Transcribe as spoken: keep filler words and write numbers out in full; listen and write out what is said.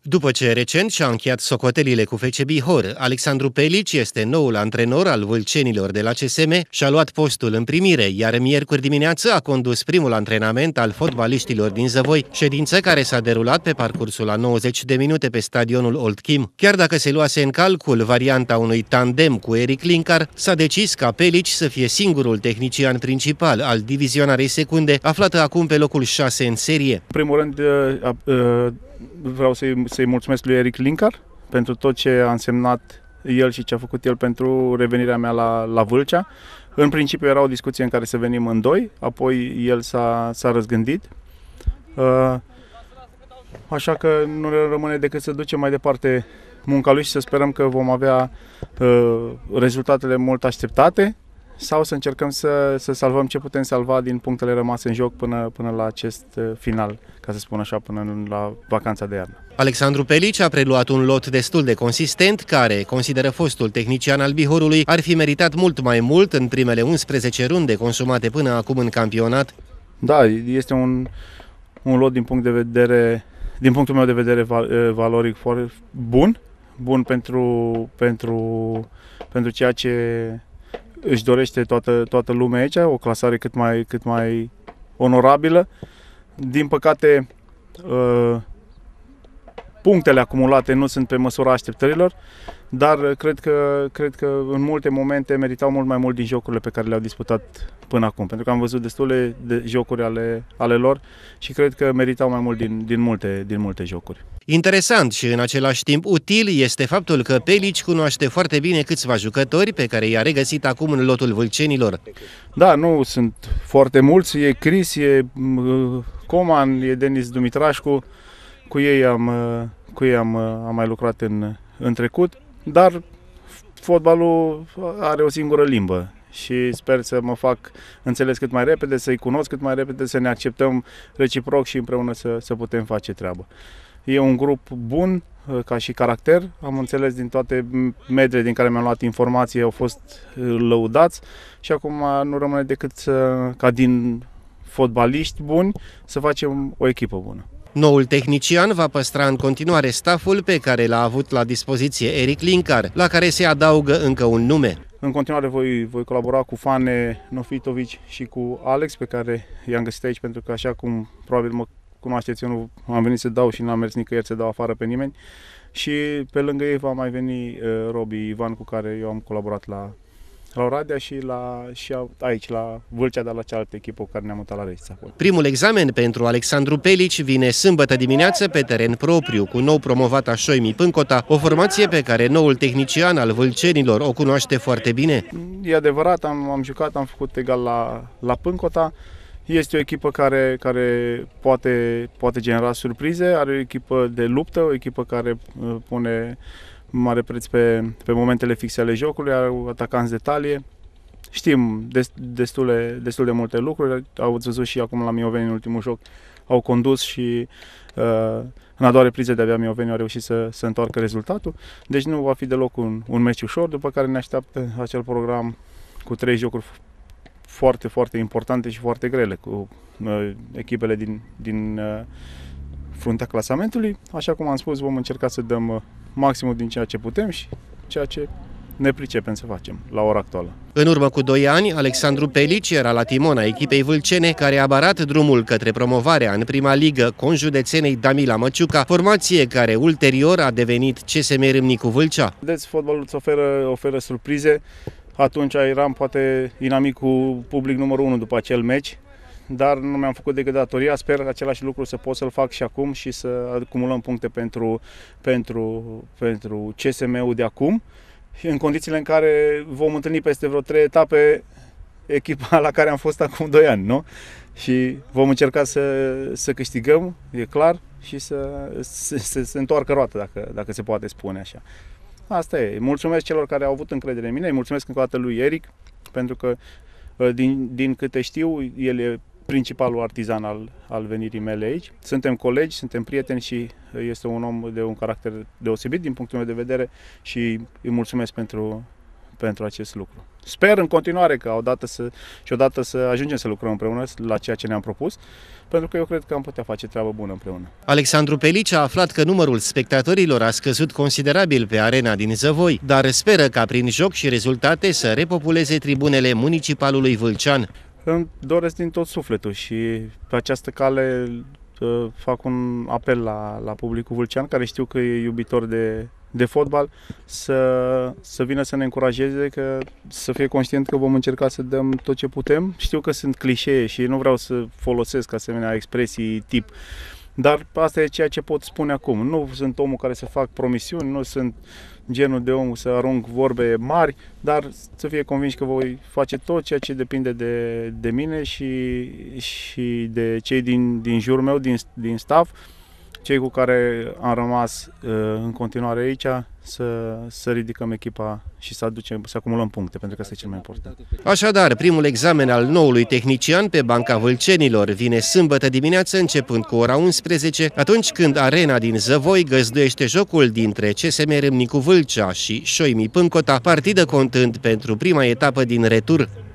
După ce recent și-a încheiat socotelile cu F C Bihor, Alexandru Pelici este noul antrenor al vâlcenilor de la C S M și a luat postul în primire, iar miercuri dimineață a condus primul antrenament al fotbaliștilor din Zăvoi, ședință care s-a derulat pe parcursul a nouăzeci de minute pe stadionul Old Kim. Chiar dacă se luase în calcul varianta unui tandem cu Eric Linkar, s-a decis ca Pelici să fie singurul tehnician principal al divizionarei secunde, aflată acum pe locul șase în serie. În primul rând, uh, uh, vreau să-i să mulțumesc lui Eric Linkar pentru tot ce a însemnat el și ce a făcut el pentru revenirea mea la, la Vâlcea. În principiu era o discuție în care să venim în doi, apoi el s-a răzgândit. Așa că nu ne rămâne decât să ducem mai departe munca lui și să sperăm că vom avea rezultatele mult așteptate sau să încercăm să, să salvăm ce putem salva din punctele rămase în joc până, până la acest final, ca să spun așa, până la vacanța de iarnă. Alexandru Pelici a preluat un lot destul de consistent, care, consideră fostul tehnician al Bihorului, ar fi meritat mult mai mult în primele unsprezece runde consumate până acum în campionat. Da, este un, un lot din punct de vedere, din punctul meu de vedere valoric foarte bun, bun pentru, pentru, pentru ceea ce își dorește toată, toată lumea aici, o clasare cât mai, cât mai onorabilă. Din păcate, punctele acumulate nu sunt pe măsura așteptărilor, dar cred că, cred că în multe momente meritau mult mai mult din jocurile pe care le-au disputat până acum, pentru că am văzut destule de jocuri ale, ale lor și cred că meritau mai mult din, din, multe, din multe jocuri. Interesant și în același timp util este faptul că Pelici cunoaște foarte bine câțiva jucători pe care i-a regăsit acum în lotul vâlcenilor. Da, nu sunt foarte mulți, e Cris, e Coman, e Denis Dumitrașcu, cu ei am, cu ei am, am mai lucrat în, în trecut, dar fotbalul are o singură limbă și sper să mă fac înțeles cât mai repede, să-i cunosc cât mai repede, să ne acceptăm reciproc și împreună să, să putem face treabă. E un grup bun ca și caracter, am înțeles din toate mediile din care mi-am luat informații, au fost lăudați și acum nu rămâne decât să, ca din fotbaliști buni să facem o echipă bună. Noul tehnician va păstra în continuare staful pe care l-a avut la dispoziție Eric Linkar, la care se adaugă încă un nume. În continuare voi, voi colabora cu Fane Nofitovici și cu Alex, pe care i-am găsit aici, pentru că așa cum probabil mă cunoașteți, eu nu am venit să dau și n-am mers nicăieri să dau afară pe nimeni. Și pe lângă ei va mai veni uh, Robi Ivan, cu care eu am colaborat la, la Oradea și, la, și aici, la Vâlcea, dar la cealaltă echipă cu care ne-am mutat la Reșița. Primul examen pentru Alexandru Pelici vine sâmbătă dimineață pe teren propriu, cu nou promovata Șoimi Pâncota, o formație pe care noul tehnician al vâlcenilor o cunoaște foarte bine. E adevărat, am, am jucat, am făcut egal la, la Pâncota. Este o echipă care, care poate, poate genera surprize, are o echipă de luptă, o echipă care pune mare preț pe, pe momentele fixe ale jocului, are atacanți de talie. Știm destule, destul de multe lucruri, au văzut și acum la Mioveni în ultimul joc, au condus și uh, în a doua repriză de-abia Mioveni au reușit să, să întoarcă rezultatul. Deci nu va fi deloc un, un meci ușor, după care ne așteaptă acel program cu trei jocuri foarte, foarte importante și foarte grele, cu uh, echipele din, din uh, fruntea clasamentului. Așa cum am spus, vom încerca să dăm uh, maximul din ceea ce putem și ceea ce ne pricepem să facem la ora actuală. În urmă cu doi ani, Alexandru Pelici era la timona echipei vâlcene, care a barat drumul către promovarea în prima ligă conjudețenei Damila Măciuca, formație care ulterior a devenit C S M Râmnicu Vâlcea. Vedeți, fotbalul îți oferă, oferă surprize. Atunci eram poate inamicul public numărul unu după acel meci, dar nu mi-am făcut decât datoria. Sper același lucru să pot să-l fac și acum și să acumulăm puncte pentru, pentru, pentru C S M-ul de acum, în condițiile în care vom întâlni peste vreo trei etape echipa la care am fost acum doi ani, nu? Și vom încerca să, să câștigăm, e clar, și să se întoarcă roata, dacă, dacă se poate spune așa. Asta e. Mulțumesc celor care au avut încredere în mine, îi mulțumesc încă o dată lui Eric, pentru că din, din câte știu, el e principalul artizan al, al venirii mele aici. Suntem colegi, suntem prieteni și este un om de un caracter deosebit din punctul meu de vedere și îi mulțumesc pentru, pentru acest lucru. Sper în continuare că odată să, și odată să ajungem să lucrăm împreună la ceea ce ne-am propus, pentru că eu cred că am putea face treabă bună împreună. Alexandru Pelici a aflat că numărul spectatorilor a scăzut considerabil pe arena din Zăvoi, dar speră ca prin joc și rezultate să repopuleze tribunele municipalului Vâlcean. Îmi doresc din tot sufletul și pe această cale fac un apel la, la publicul vâlcean, care știu că e iubitor de, de fotbal, să, să vină să ne încurajeze, că, să fie conștient că vom încerca să dăm tot ce putem. Știu că sunt clișee și nu vreau să folosesc asemenea expresii tip, dar asta e ceea ce pot spune acum. Nu sunt omul care să fac promisiuni, nu sunt genul de om să arunc vorbe mari, dar să fie convins că voi face tot ceea ce depinde de, de mine și, și de cei din, din jurul meu, din, din staff, cei cu care am rămas uh, în continuare aici, să, să ridicăm echipa și să aducem, să acumulăm puncte, pentru că asta e cel mai important. Așadar, primul examen al noului tehnician pe banca vâlcenilor vine sâmbătă dimineață, începând cu ora unsprezece, atunci când arena din Zăvoi găzduiește jocul dintre C S M Râmnicu Vâlcea și Șoimi Pâncota, partidă contând pentru prima etapă din retur.